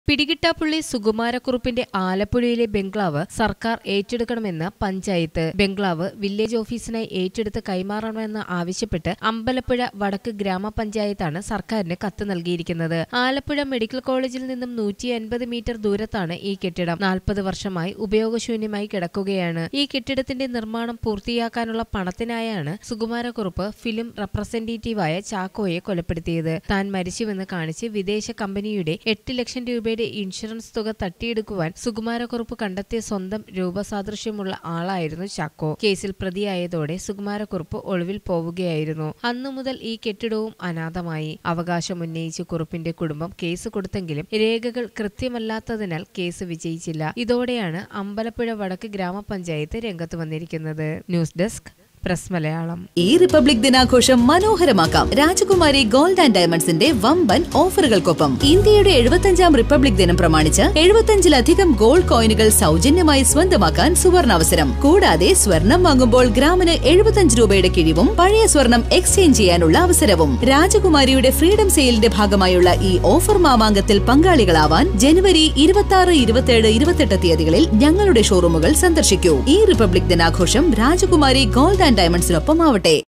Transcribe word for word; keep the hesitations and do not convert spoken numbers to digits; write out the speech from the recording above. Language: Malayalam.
പിടികിട്ടാപ്പുള്ളി സുകുമാരക്കുറുപ്പിന്റെ ആലപ്പുഴയിലെ ബംഗ്ലാവ് സർക്കാർ ഏറ്റെടുക്കണമെന്ന് പഞ്ചായത്ത്. ബംഗ്ലാവ് വില്ലേജ് ഓഫീസിനായി ഏറ്റെടുത്ത് കൈമാറണമെന്ന് ആവശ്യപ്പെട്ട് അമ്പലപ്പുഴ വടക്ക് ഗ്രാമപഞ്ചായത്താണ് സർക്കാരിന് കത്ത് നൽകിയിരിക്കുന്നത്. ആലപ്പുഴ മെഡിക്കൽ കോളേജിൽ നിന്നും നൂറ്റി അൻപത് മീറ്റർ ദൂരത്താണ് ഈ കെട്ടിടം. നാൽപ്പത് വർഷമായി ഉപയോഗശൂന്യമായി കിടക്കുകയാണ്. ഈ കെട്ടിടത്തിന്റെ നിർമ്മാണം പൂർത്തിയാക്കാനുള്ള പണത്തിനായാണ് സുകുമാരക്കുറുപ്പ് ഫിലിം റെപ്രസെന്റേറ്റീവായ ചാക്കോയെ കൊലപ്പെടുത്തിയത്. താൻ മരിച്ചുവെന്ന് കാണിച്ച് വിദേശ കമ്പനിയുടെ എട്ട് ലക്ഷം രൂപയുടെ ഇൻഷുറൻസ് തുക തട്ടിയെടുക്കുവാൻ സുകുമാരക്കുറുപ്പ് കണ്ടെത്തിയ സ്വന്തം രൂപസാദൃശ്യമുള്ള ആളായിരുന്നു ചാക്കോ. കേസിൽ പ്രതിയായതോടെ സുകുമാരക്കുറുപ്പ് ഒളിവിൽ പോവുകയായിരുന്നു. അന്നു മുതൽ ഈ കെട്ടിടവും അനാഥമായി. അവകാശമുന്നയിച്ച് കുറുപ്പിന്റെ കുടുംബം കേസ് കൊടുത്തെങ്കിലും രേഖകൾ കൃത്യമല്ലാത്തതിനാൽ കേസ് വിജയിച്ചില്ല. ഇതോടെയാണ് അമ്പലപ്പുഴ വടക്ക് ഗ്രാമപഞ്ചായത്ത് രംഗത്ത് വന്നിരിക്കുന്നത്. News desk press Malayalam. ഈ റിപ്പബ്ലിക് ദിനാഘോഷം മനോഹരമാക്കാം രാജകുമാരി ഗോൾഡ് ആൻഡ് ഡയമണ്ട്സിന്റെ വമ്പൻ ഓഫറുകൾക്കൊപ്പം. ഇന്ത്യയുടെ എഴുപത്തഞ്ചാം റിപ്പബ്ലിക് ദിനം പ്രമാണിച്ച് എഴുപത്തഞ്ചിലധികം ഗോൾഡ് കോയിനുകൾ സൗജന്യമായി സ്വന്തമാക്കാൻ സുവർണാവസരം. കൂടാതെ സ്വർണം വാങ്ങുമ്പോൾ ഗ്രാമിന് എഴുപത്തഞ്ച് രൂപയുടെ കിഴിവും പഴയ സ്വർണം എക്സ്ചേഞ്ച് ചെയ്യാനുള്ള അവസരവും. രാജകുമാരിയുടെ ഫ്രീഡം സെയിലിന്റെ ഭാഗമായുള്ള ഈ ഓഫർ മാമാങ്കത്തിൽ പങ്കാളികളാവാൻ ജനുവരി ഇരുപത്തി ആറ് ഇരുപത്തിയേഴ് ഇരുപത്തെട്ട് തീയതികളിൽ ഞങ്ങളുടെ ഷോറൂമുകൾ സന്ദർശിക്കൂ. ഈ റിപ്പബ്ലിക് ദിനാഘോഷം രാജകുമാരി ഗോൾഡ് ആൻഡ് ഡയമണ്ട്സിനൊപ്പം ആവട്ടെ.